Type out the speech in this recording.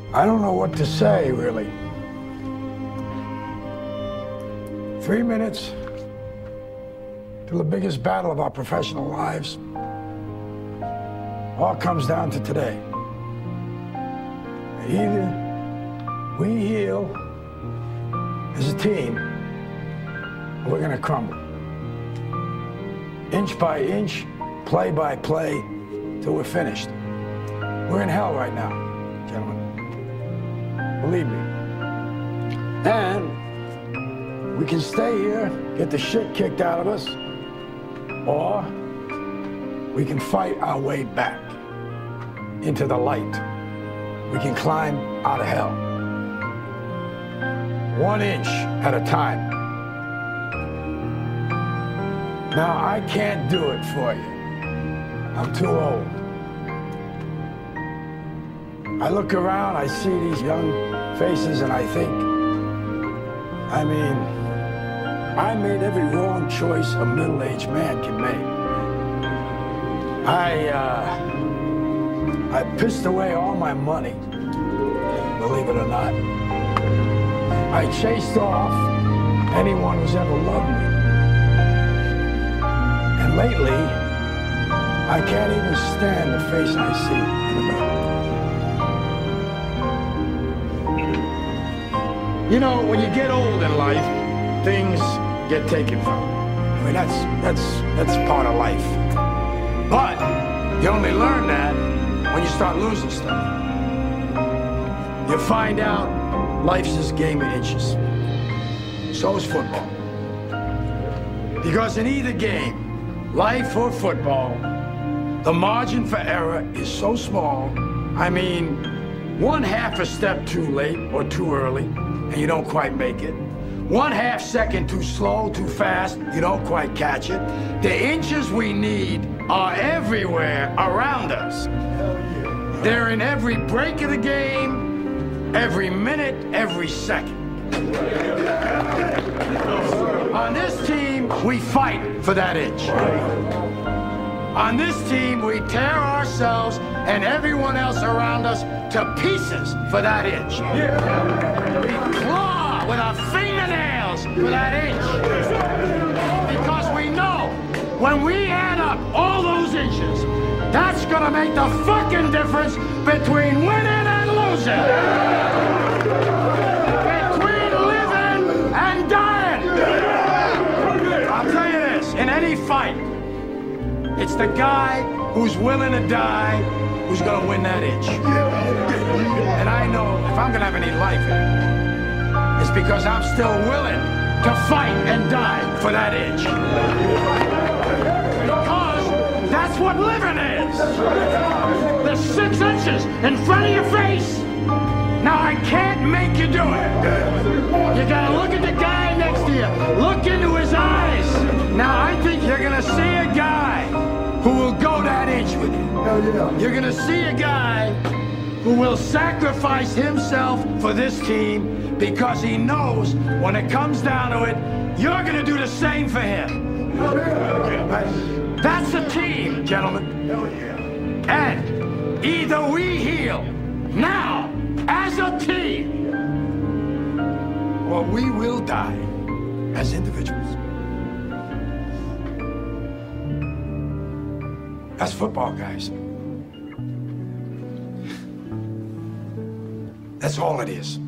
I don't know what to say, really. 3 minutes till the biggest battle of our professional lives. All comes down to today. Either we heal as a team, or we're gonna crumble. Inch by inch, play by play, till we're finished. We're in hell right now, gentlemen. Believe me. And we can stay here, get the shit kicked out of us, or we can fight our way back into the light. We can climb out of hell. 1 inch at a time. Now, I can't do it for you. I'm too old. I look around, I see these young faces, and I think, I mean, I made every wrong choice a middle-aged man can make. I pissed away all my money, believe it or not. I chased off anyone who's ever loved me. And lately, I can't even stand the face I see in the mirror. You know, when you get old in life, things get taken from you. I mean, that's part of life. But you only learn that when you start losing stuff. You find out life's this game of inches. So is football. Because in either game, life or football, the margin for error is so small. I mean, 1/2 a step too late or too early, and you don't quite make it. 1/2 second too slow, too fast, you don't quite catch it. The inches we need are everywhere around us. They're in every break of the game, every minute, every second. On this team, we fight for that inch. On this team, we tear ourselves and everyone else around us to pieces for that inch. We claw with our fingernails for that inch. Because we know when we add up all those inches, that's gonna make the fucking difference between winning and losing. Between living and dying. I'll tell you this, in any fight, it's the guy who's willing to die who's gonna win that inch. And I know if I'm gonna have any life in it, it's because I'm still willing to fight and die for that inch. Because that's what living is. The 6 inches in front of your face. Now I can't make you do it. You gotta look at the guy next to you. Look into his eyes. Now I think you're gonna see a guy who will go that inch with you. You're gonna see a guy who will sacrifice himself for this team because he knows when it comes down to it, you're gonna do the same for him. That's a team, gentlemen. And either we heal now as a team, or we will die as individuals. That's football, guys. That's all it is.